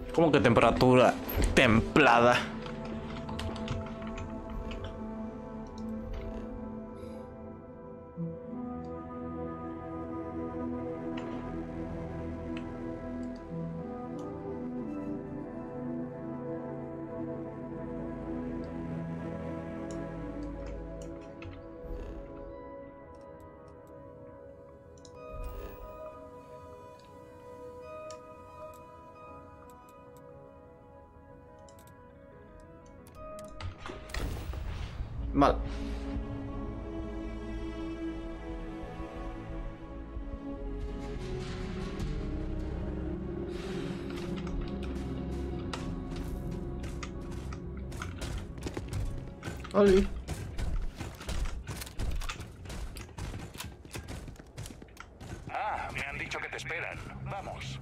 ¿Cómo que temperatura templada? Mal. Oli. Ah, me han dicho que te esperan. Vamos.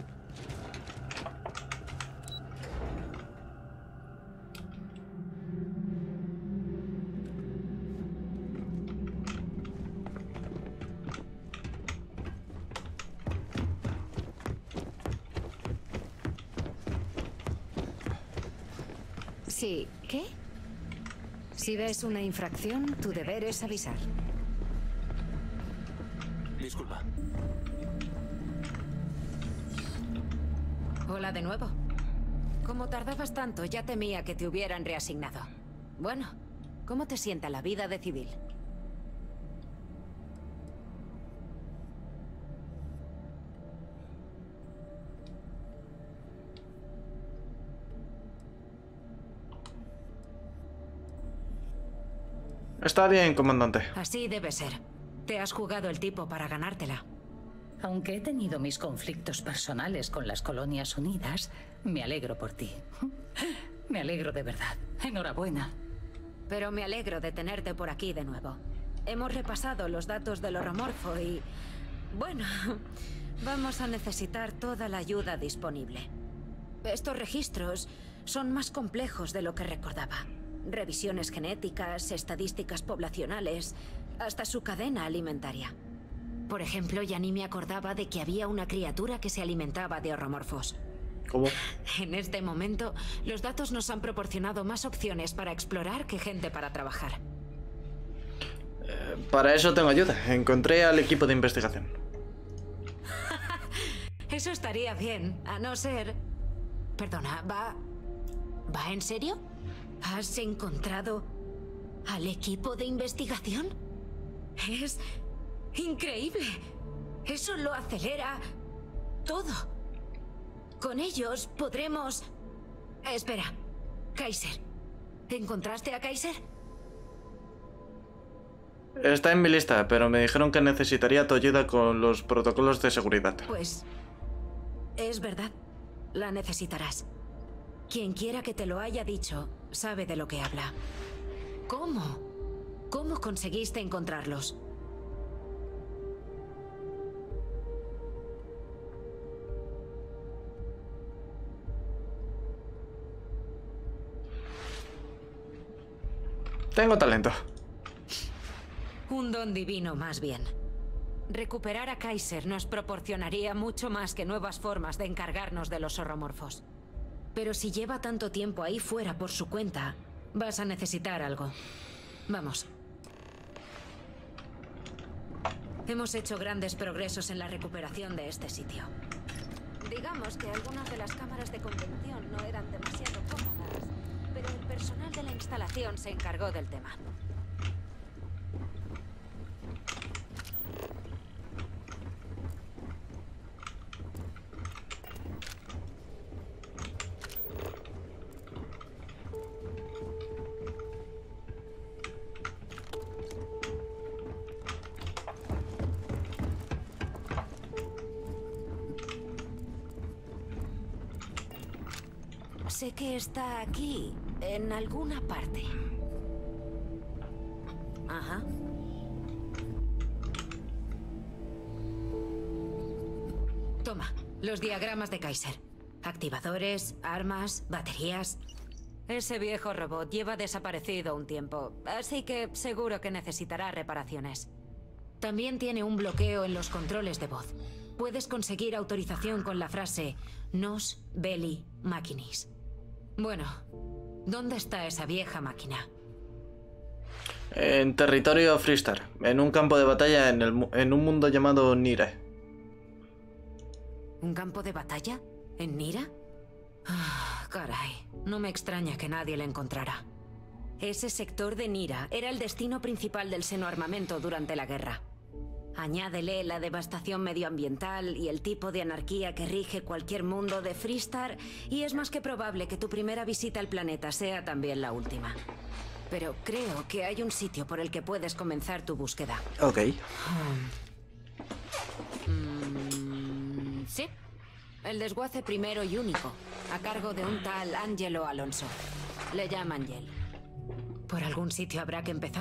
Sí, ¿qué? Si ves una infracción, tu deber es avisar. Disculpa. Hola de nuevo. Como tardabas tanto, ya temía que te hubieran reasignado. Bueno, ¿cómo te sienta la vida de civil? Está bien, comandante. Así debe ser. Te has jugado el tipo para ganártela. Aunque he tenido mis conflictos personales con las Colonias Unidas, me alegro por ti. Me alegro de verdad. Enhorabuena. Pero me alegro de tenerte por aquí de nuevo. Hemos repasado los datos del horromorfo y... bueno, vamos a necesitar toda la ayuda disponible. Estos registros son más complejos de lo que recordaba. Revisiones genéticas, estadísticas poblacionales, hasta su cadena alimentaria. Por ejemplo, ya ni me acordaba de que había una criatura que se alimentaba de horromorfos. ¿Cómo? En este momento, los datos nos han proporcionado más opciones para explorar que gente para trabajar. Para eso tengo ayuda. Encontré al equipo de investigación. Eso estaría bien, a no ser... Perdona, ¿va en serio? ¿Has encontrado al equipo de investigación? Es increíble. Eso lo acelera todo. Con ellos podremos... Espera, Kaiser. ¿Encontraste a Kaiser? Está en mi lista, pero me dijeron que necesitaría tu ayuda con los protocolos de seguridad. Pues... es verdad. La necesitarás. Quien quiera que te lo haya dicho, sabe de lo que habla. ¿Cómo? ¿Cómo conseguiste encontrarlos? Tengo talento. Un don divino, más bien. Recuperar a Kaiser nos proporcionaría mucho más que nuevas formas de encargarnos de los horromorfos. Pero si lleva tanto tiempo ahí fuera por su cuenta, vas a necesitar algo. Vamos. Hemos hecho grandes progresos en la recuperación de este sitio. Digamos que algunas de las cámaras de contención no eran demasiado cómodas, pero el personal de la instalación se encargó del tema. Sé que está aquí, en alguna parte. Ajá. Toma, los diagramas de Kaiser. Activadores, armas, baterías. Ese viejo robot lleva desaparecido un tiempo, así que seguro que necesitará reparaciones. También tiene un bloqueo en los controles de voz. puedes conseguir autorización con la frase Nos Belli Machinis. Bueno, ¿dónde está esa vieja máquina? En territorio Freestar, en un campo de batalla en un mundo llamado Nira. ¿Un campo de batalla? ¿En Nira? Ah, caray, no me extraña que nadie la encontrara. Ese sector de Nira era el destino principal del Seno-Armamento durante la guerra. Añádele la devastación medioambiental y el tipo de anarquía que rige cualquier mundo de Freestar y es más que probable que tu primera visita al planeta sea también la última. Pero creo que hay un sitio por el que puedes comenzar tu búsqueda. Ok. Sí. El desguace primero y único, a cargo de un tal Angelo Alonso. Le llaman Yel. ¿Por algún sitio habrá que empezar?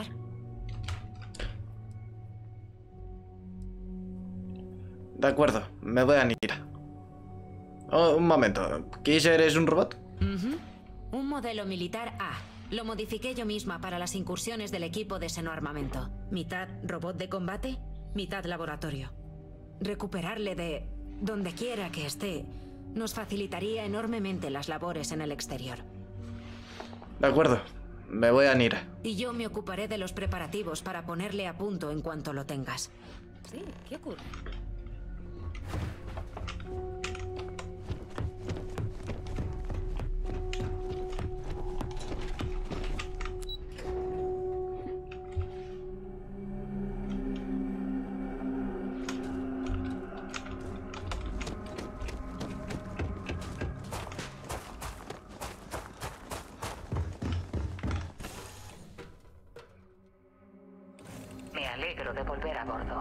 De acuerdo, me voy a Nira. Oh, un momento, ¿Kisser es un robot? Un modelo militar A. Lo modifiqué yo misma para las incursiones del equipo de Seno-Armamento. Mitad robot de combate, mitad laboratorio. Recuperarle de donde quiera que esté nos facilitaría enormemente las labores en el exterior. De acuerdo, me voy a Nira. Y yo me ocuparé de los preparativos para ponerle a punto en cuanto lo tengas. Sí, ¿qué ocurre? Me alegro de volver a bordo.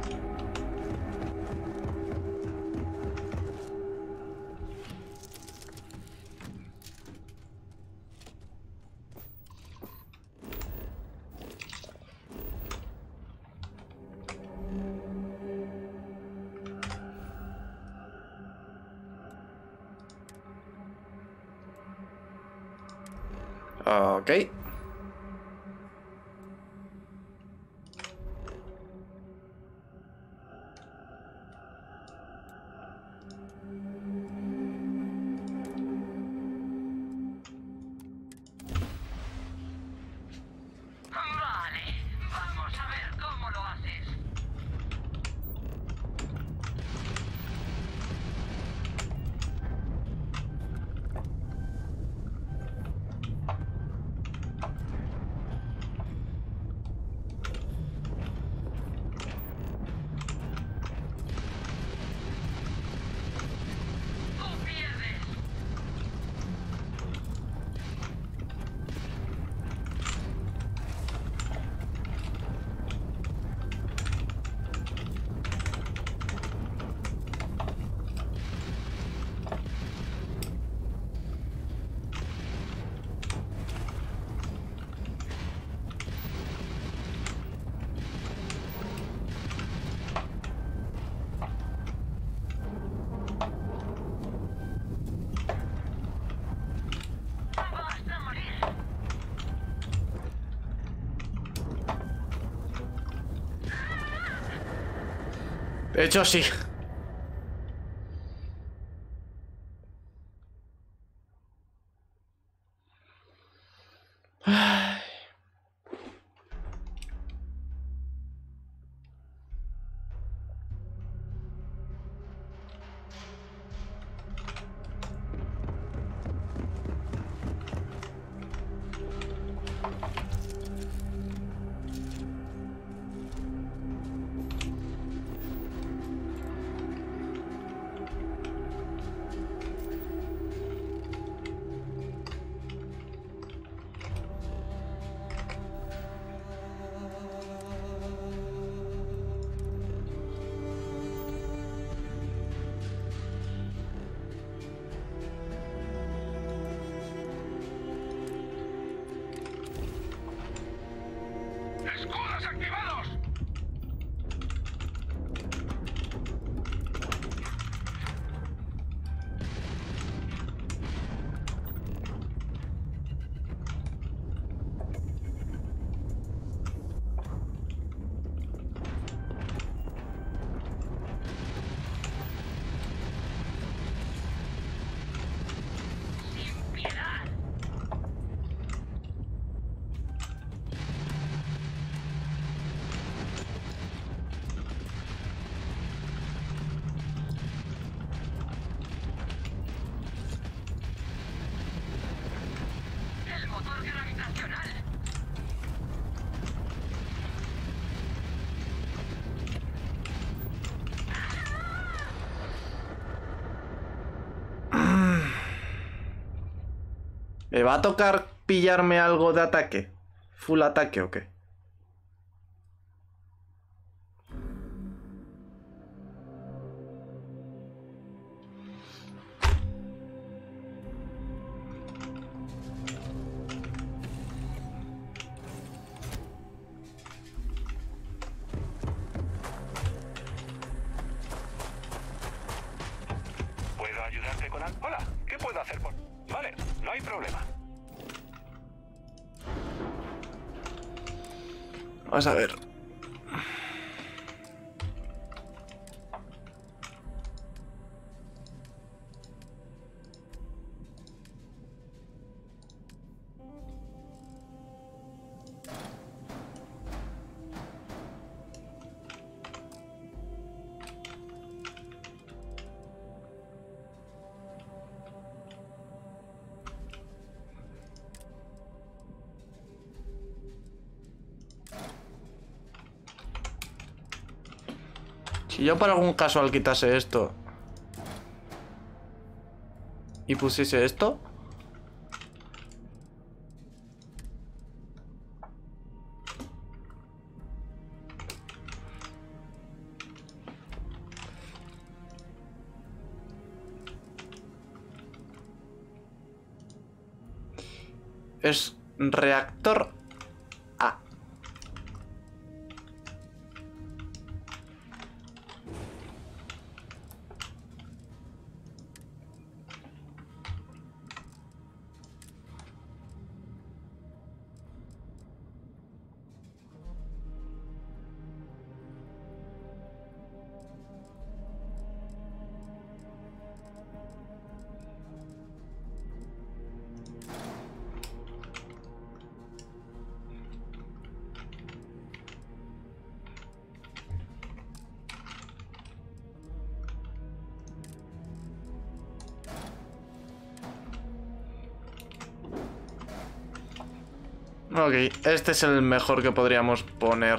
Ok. Vale, vamos a ver cómo lo haces. Tú pierdes. Vas a morir. De hecho, sí. ¿Me va a tocar pillarme algo de ataque? ¿Full ataque o qué? ¿Puedo ayudarte con algo? Hola, ¿qué puedo hacer por...? Vale, no hay problema. Vamos a ver. Si yo por algún casual quitase esto y pusiese esto, es reactor A. Ok, este es el mejor que podríamos poner.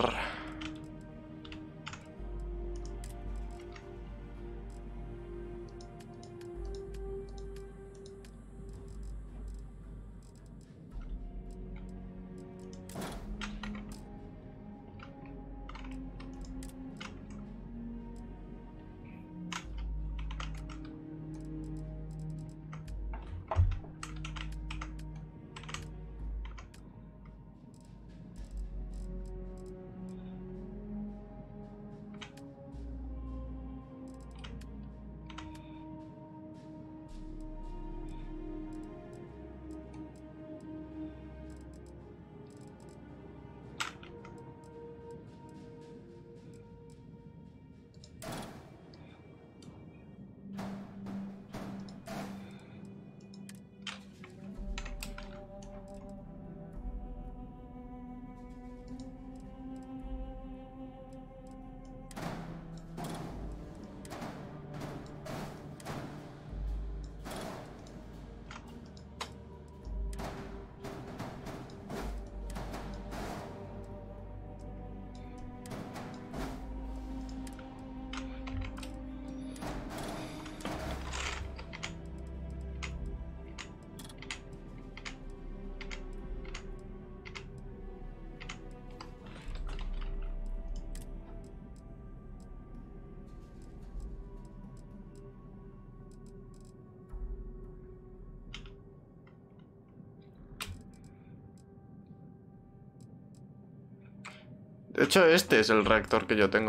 De hecho, este es el reactor que yo tengo.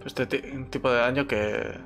Este tipo de daño que...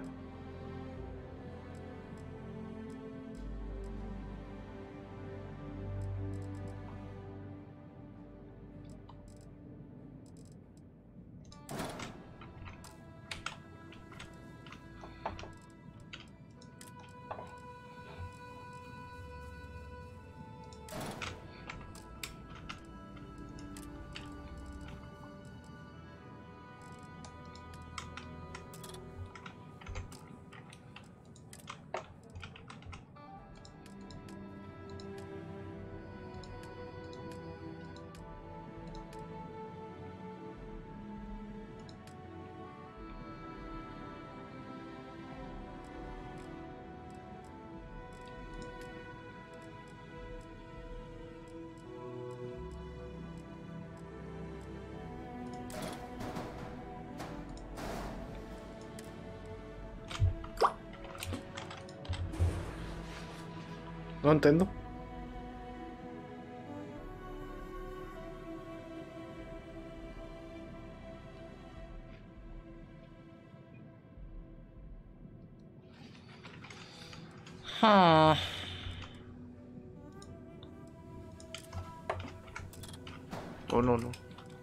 No entiendo. Oh, no, no.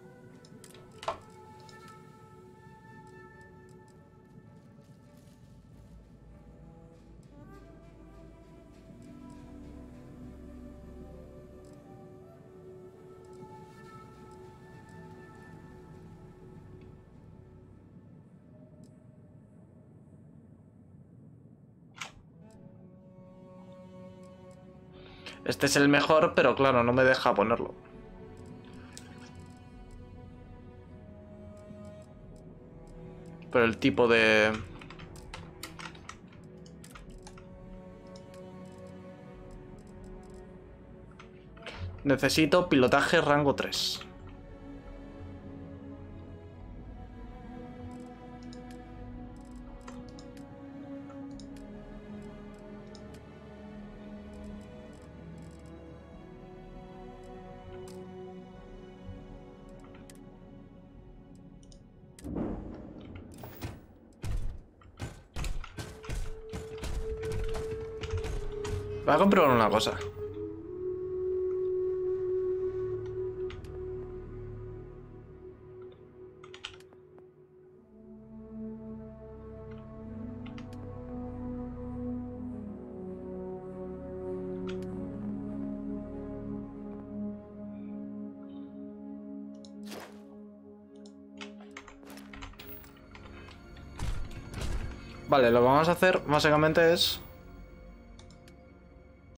Este es el mejor, pero claro, no me deja ponerlo. Por el tipo de... Necesito pilotaje rango 3. Voy a comprobar una cosa. Vale, lo que vamos a hacer básicamente es...